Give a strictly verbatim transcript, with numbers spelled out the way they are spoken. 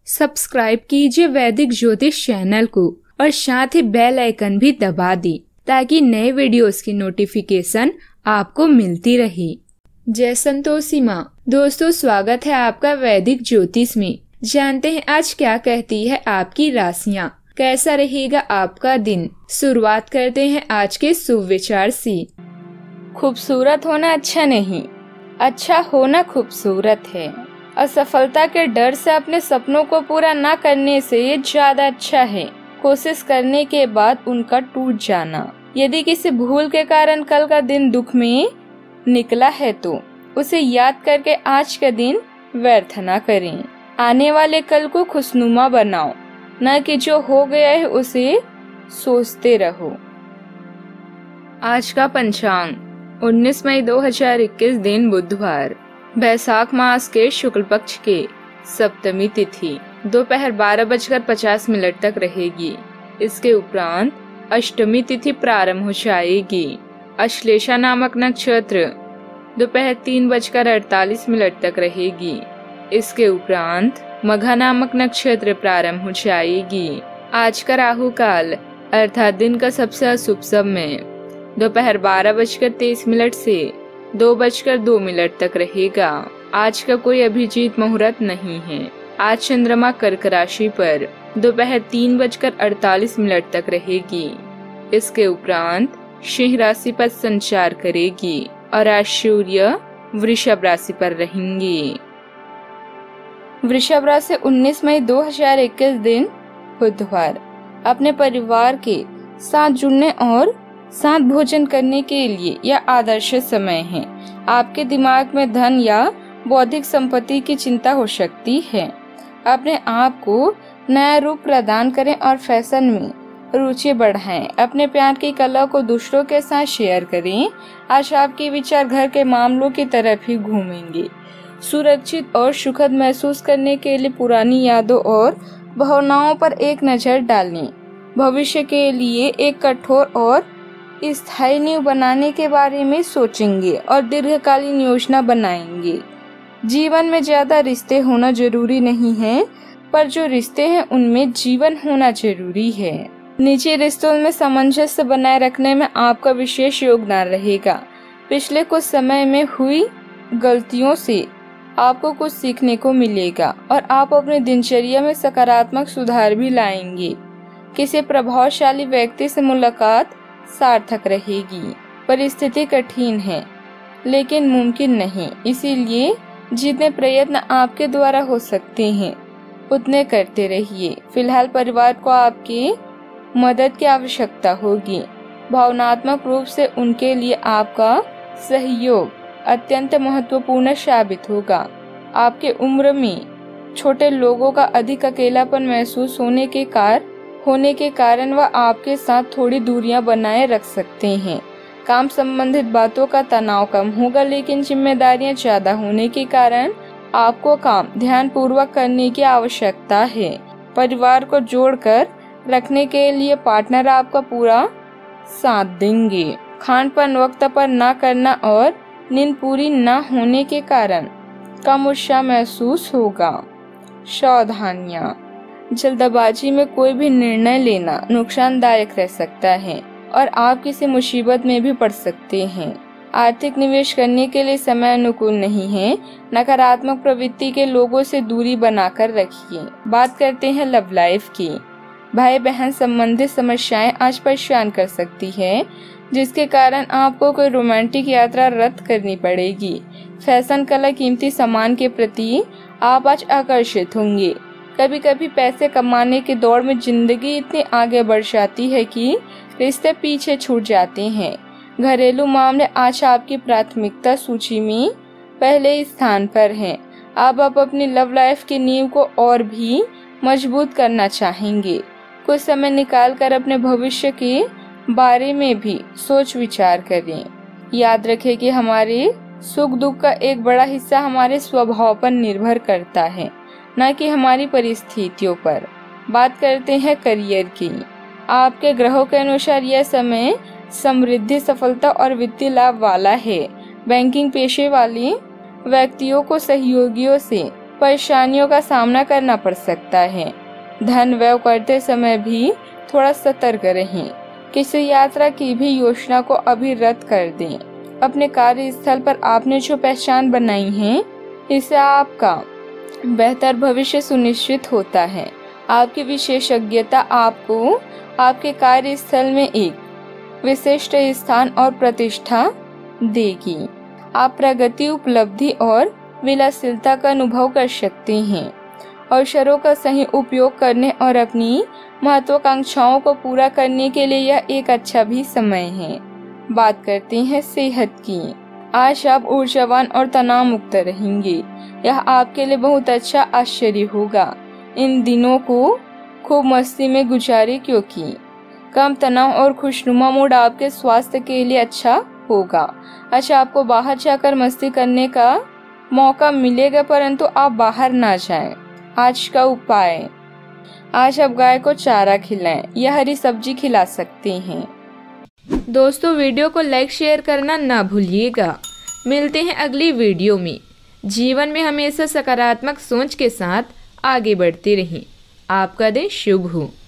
Subscribe कीजिए वैदिक ज्योतिष चैनल को और साथ ही बेल आइकन भी दबा दी ताकि नए वीडियोस की नोटिफिकेशन आपको मिलती रहे। जय संतोषी माँ। दोस्तों, स्वागत है आपका वैदिक ज्योतिष में। जानते हैं आज क्या कहती है आपकी राशियाँ, कैसा रहेगा आपका दिन। शुरुआत करते हैं आज के शुभ विचार से। खूबसूरत होना अच्छा नहीं, अच्छा होना खूबसूरत है। असफलता के डर से अपने सपनों को पूरा न करने से ये ज्यादा अच्छा है कोशिश करने के बाद उनका टूट जाना। यदि किसी भूल के कारण कल का दिन दुख में निकला है तो उसे याद करके आज का दिन व्यर्थ न करें। आने वाले कल को खुशनुमा बनाओ, न कि जो हो गया है उसे सोचते रहो। आज का पंचांग उन्नीस मई दो हजार इक्कीस, दिन बुधवार, बैसाख मास के शुक्ल पक्ष के सप्तमी तिथि दोपहर बारह बजकर पचास मिनट तक रहेगी। इसके उपरांत अष्टमी तिथि प्रारंभ हो जाएगी। अश्लेषा नामक नक्षत्र दोपहर तीन बजकर अड़तालीस मिनट तक रहेगी। इसके उपरांत मघा नामक नक्षत्र प्रारंभ हो जाएगी। आज का राहु काल अर्थात दिन का सबसे अशुभ समय दोपहर बारह बजकर तेईस मिनट से दो बजकर दो मिनट तक रहेगा। आज का कोई अभिजीत मुहूर्त नहीं है। आज चंद्रमा कर्क राशि पर दोपहर तीन बजकर अड़तालीस मिनट तक रहेगी। इसके उपरांत सिंह राशि पर संचार करेगी और आज सूर्य वृषभ राशि पर रहेंगे। वृषभ राशि उन्नीस मई दो हजार इक्कीस, दिन बुधवार, अपने परिवार के साथ जुड़ने और साथ भोजन करने के लिए यह आदर्श समय है। आपके दिमाग में धन या बौद्धिक संपत्ति की चिंता हो सकती है। अपने आप को नया रूप प्रदान करें और फैशन में रुचि बढ़ाएं। अपने प्यार की कला को दूसरों के साथ शेयर करें। आज आपके विचार घर के मामलों की तरफ ही घूमेंगे। सुरक्षित और सुखद महसूस करने के लिए पुरानी यादों और भावनाओं पर एक नजर डालें। भविष्य के लिए एक कठोर और स्थायी नींव बनाने के बारे में सोचेंगे और दीर्घकालीन योजना बनाएंगे। जीवन में ज्यादा रिश्ते होना जरूरी नहीं है, पर जो रिश्ते हैं उनमें जीवन होना जरूरी है। निजी रिश्तों में सामंजस्य बनाए रखने में आपका विशेष योगदान रहेगा। पिछले कुछ समय में हुई गलतियों से आपको कुछ सीखने को मिलेगा और आप अपनी दिनचर्या में सकारात्मक सुधार भी लाएंगे। किसी प्रभावशाली व्यक्ति से मुलाकात सार्थक रहेगी। परिस्थिति कठिन है लेकिन मुमकिन नहीं, इसीलिए जितने प्रयत्न आपके द्वारा हो सकते हैं उतने करते रहिए। फिलहाल परिवार को आपकी मदद की आवश्यकता होगी। भावनात्मक रूप से उनके लिए आपका सहयोग अत्यंत महत्वपूर्ण साबित होगा। आपके उम्र में छोटे लोगों का अधिक अकेलापन महसूस होने के कारण होने के कारण वह आपके साथ थोड़ी दूरियां बनाए रख सकते हैं। काम संबंधित बातों का तनाव कम होगा, लेकिन जिम्मेदारियां ज्यादा होने के कारण आपको काम ध्यान पूर्वक करने की आवश्यकता है। परिवार को जोड़कर रखने के लिए पार्टनर आपका पूरा साथ देंगे। खान पान वक्त पर न करना और नींद पूरी न होने के कारण कम उत्साह महसूस होगा। सावधानियां, जल्दबाजी में कोई भी निर्णय लेना नुकसानदायक रह सकता है और आप किसी मुसीबत में भी पड़ सकते हैं। आर्थिक निवेश करने के लिए समय अनुकूल नहीं है। नकारात्मक प्रवृत्ति के लोगों से दूरी बनाकर रखिए। बात करते हैं लव लाइफ की। भाई बहन संबंधित समस्याएं आज परेशान कर सकती है, जिसके कारण आपको कोई रोमांटिक यात्रा रद्द करनी पड़ेगी। फैशन, कला, कीमती सामान के प्रति आप आज आकर्षित होंगे। कभी कभी पैसे कमाने की दौड़ में जिंदगी इतनी आगे बढ़ जाती है कि रिश्ते पीछे छूट जाते हैं। घरेलू मामले आज आपकी प्राथमिकता सूची में पहले स्थान पर हैं। अब आप अपनी लव लाइफ की नींव को और भी मजबूत करना चाहेंगे। कुछ समय निकालकर अपने भविष्य के बारे में भी सोच विचार करें। याद रखें कि हमारे सुख दुख का एक बड़ा हिस्सा हमारे स्वभाव पर निर्भर करता है, न कि हमारी परिस्थितियों पर। बात करते हैं करियर की। आपके ग्रहों के अनुसार यह समय समृद्धि, सफलता और वित्तीय लाभ वाला है। बैंकिंग पेशे वाले व्यक्तियों को सहयोगियों से परेशानियों का सामना करना पड़ सकता है। धन व्यय करते समय भी थोड़ा सतर्क रहें। किसी यात्रा की भी योजना को अभी रद्द कर दें। अपने कार्यस्थल पर आपने जो पहचान बनाई है, इससे आपका बेहतर भविष्य सुनिश्चित होता है। आपकी विशेषज्ञता आपको आपके कार्यस्थल में एक विशिष्ट स्थान और प्रतिष्ठा देगी। आप प्रगति, उपलब्धि और विलासिता का अनुभव कर सकते हैं। अवसरों का सही उपयोग करने और अपनी महत्वाकांक्षाओं को पूरा करने के लिए यह एक अच्छा भी समय है। बात करते हैं सेहत की। आज आप ऊर्जावान और तनाव मुक्त रहेंगे। यह आपके लिए बहुत अच्छा आश्चर्य होगा। इन दिनों को खूब मस्ती में गुजारे, क्योंकि कम तनाव और खुशनुमा मूड आपके स्वास्थ्य के लिए अच्छा होगा। अच्छा, आपको बाहर जाकर मस्ती करने का मौका मिलेगा, परंतु आप बाहर ना जाएं। आज का उपाय, आज आप गाय को चारा खिलाएं या हरी सब्जी खिला सकते हैं। दोस्तों, वीडियो को लाइक शेयर करना ना भूलिएगा। मिलते हैं अगली वीडियो में। जीवन में हमेशा सकारात्मक सोच के साथ आगे बढ़ते रहें। आपका दिन शुभ हो।